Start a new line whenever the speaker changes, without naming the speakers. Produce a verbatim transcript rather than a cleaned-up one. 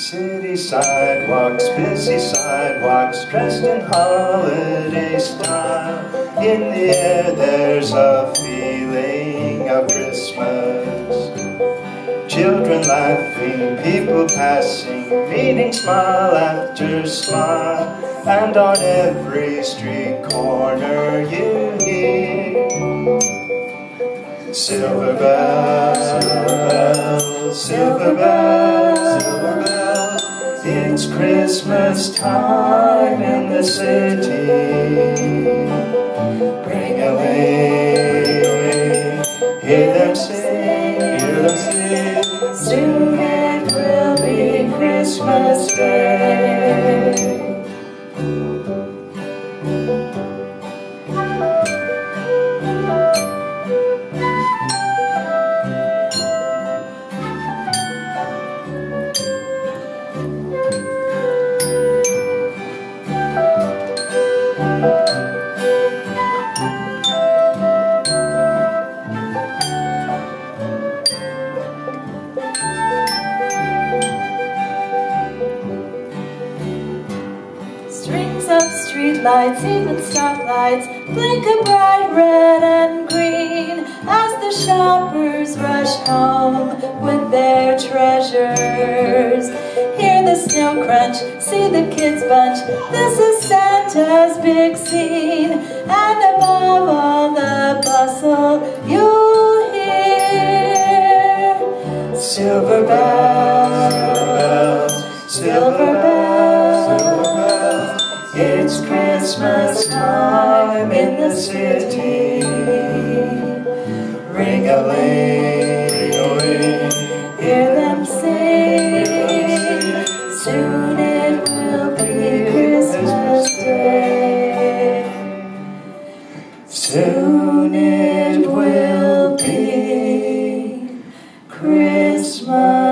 City sidewalks, busy sidewalks, dressed in holiday style. In the air there's a feeling of Christmas. Children laughing, people passing, meeting smile after smile. And on every street corner you hear silver bells, silver bells, silver bells, silver bells. It's Christmas time in the city. Bring away, hear them sing, hear them sing. Soon it will be Christmas Day.
Strings of streetlights, even stoplights, blink a bright red and green as the shoppers rush home with their treasures. Hear the snow crunch, see the kids bunch. This is Santa's big scene, and above all the bustle you'll hear silver bells, silver bells, silver bells. It's Christmas time in the city. Ring-a-ling, hear them sing. Soon it will be Christmas Day. Soon it will be Christmas